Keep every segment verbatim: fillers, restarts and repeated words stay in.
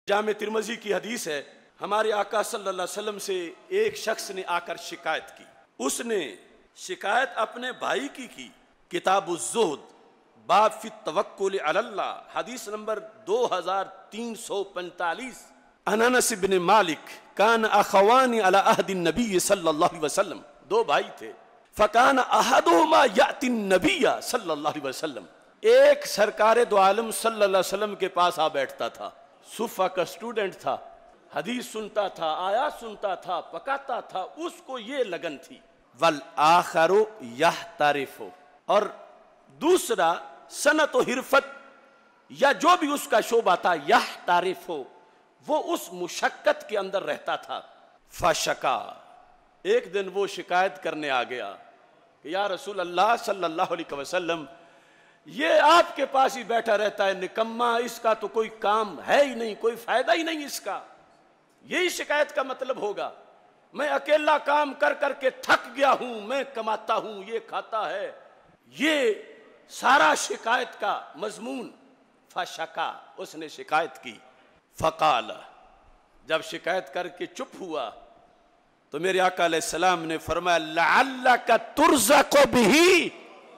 جامع ترمذی کی حدیث ہے، ہمارے آقا صلی اللہ علیہ وسلم سے ایک شخص نے آ کر شکایت کی. اس نے شکایت اپنے بھائی کی کی. کتاب الزہد باب فی التوکل علی اللہ، حدیث نمبر دو ہزار تین سو پینتالیس. عن انس بن مالک کان اخوان علی عہد النبی صلی اللہ علیہ وسلم، دو بھائی تھے. فکان احدہما یأتی النبی صلی اللہ علیہ وسلم، ایک سرکار دو عالم صلی اللہ علیہ وسلم کے پاس آ بیٹھتا تھا. صفہ کا اسٹوڈنٹ تھا، حدیث سنتا تھا، آیات سنتا تھا، پکاتا تھا، اس کو یہ لگن تھی. والآخر یحترف، اور دوسرا صنعت و حرفت یا جو بھی اس کا شعبہ تھا، یحترف، وہ اس مشقت کے اندر رہتا تھا. فشکا، ایک دن وہ شکایت کرنے آ گیا کہ یا رسول اللہ صلی اللہ علیہ وسلم، یہ آپ کے پاس ہی بیٹھا رہتا ہے، نکما، اس کا تو کوئی کام ہے ہی نہیں، کوئی فائدہ ہی نہیں اس کا. یہی شکایت کا مطلب ہوگا. میں اکیلا کام کر کر کے تھک گیا ہوں، میں کماتا ہوں، یہ کھاتا ہے، یہ سارا شکایت کا مضمون. فشکا، اس نے شکایت کی. فقال، جب شکایت کر کے چپ ہوا تو میرے آقا علیہ السلام نے فرمایا لعلک ترزق بہ،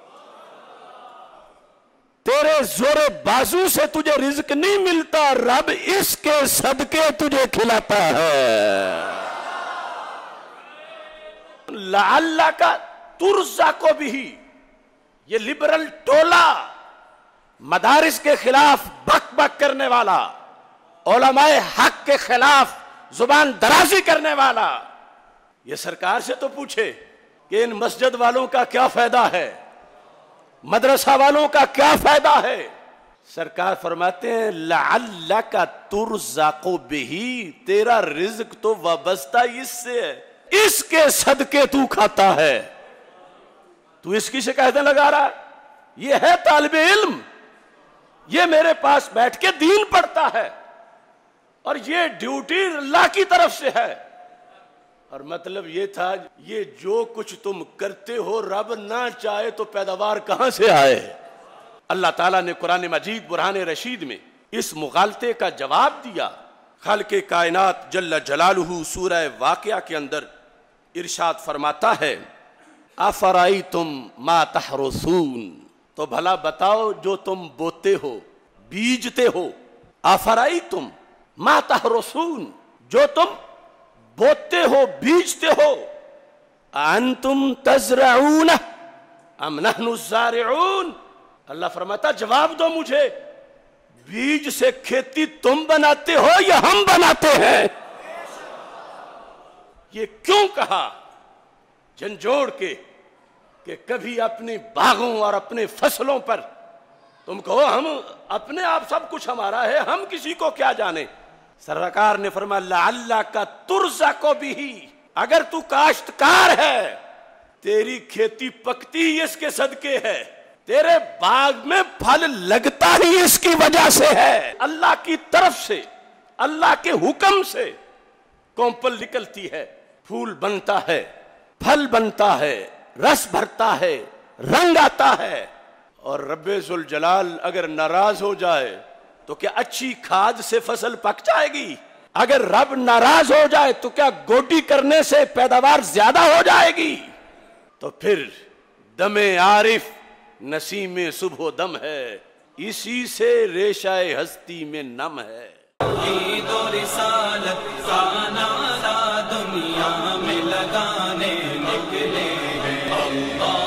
تیرے زور بازو سے تجھے رزق نہیں ملتا، رب اس کے صدقے تجھے کھلاتا ہے. لعلک ترزق بہ، یہ لبرل ٹولہ، مدارس کے خلاف بک بک کرنے والا، علماء حق کے خلاف زبان درازی کرنے والا، یہ سرکار سے تو پوچھے کہ ان مسجد والوں کا کیا فائدہ ہے، مدرسہ والوں کا کیا فائدہ ہے. سرکار فرماتے ہیں لعلک ترزق بہ، تیرا رزق تو وابستہ اس سے ہے، اس کے صدقے تو کھاتا ہے. تو اس کی شکایتیں لگا رہا ہے. یہ ہے طالب علم، یہ میرے پاس بیٹھ کے دین پڑھتا ہے، اور یہ ڈیوٹی اللہ کی طرف سے ہے. اور مطلب یہ تھا، یہ جو کچھ تم کرتے ہو رب نہ چاہے تو پیداوار کہاں سے آئے. اللہ تعالیٰ نے قرآن مجید برہان رشید میں اس مغالطے کا جواب دیا. خالق کائنات جل جلالہ سورہ واقعہ کے اندر ارشاد فرماتا ہے افرائیتم ما تحرثون، تو بھلا بتاؤ جو تم بوتے ہو، بیجتے ہو. افرائیتم ما تحرثون، جو تم بوتے ہو، بیجتے ہو. انتم تزرعون ام نحن الزارعون، اللہ فرماتا جواب دو مجھے، بیج سے کھیتی تم بناتے ہو یا ہم بناتے ہیں. یہ کیوں کہا جھنجھوڑ کے کہ کبھی اپنی باغوں اور اپنے فصلوں پر تم کہو ہم اپنے آپ سب کچھ ہمارا ہے، ہم کسی کو کیا جانے. سرکار نے فرمایا لعلک ترزق بہ، اگر تو کاشتکار ہے، تیری کھیتی پکتی ہی اس کے صدقے ہے، تیرے باغ میں پھل لگتا ہی اس کی وجہ سے ہے. اللہ کی طرف سے، اللہ کے حکم سے کومپل نکلتی ہے، پھول بنتا ہے، پھل بنتا ہے، رس بھرتا ہے، رنگ آتا ہے. اور رب ذوالجلال اگر ناراض ہو جائے تو کیا اچھی کھاد سے فصل پک جائے گی؟ اگر رب ناراض ہو جائے تو کیا گوڈی کرنے سے پیداوار زیادہ ہو جائے گی؟ تو پھر دم عارف نسیم صبح و دم ہے، اسی سے ریشہ ہستی میں نم ہے. توحید و رسالت کا نعرہ دنیا میں لگانے نکلے ہیں. اللہ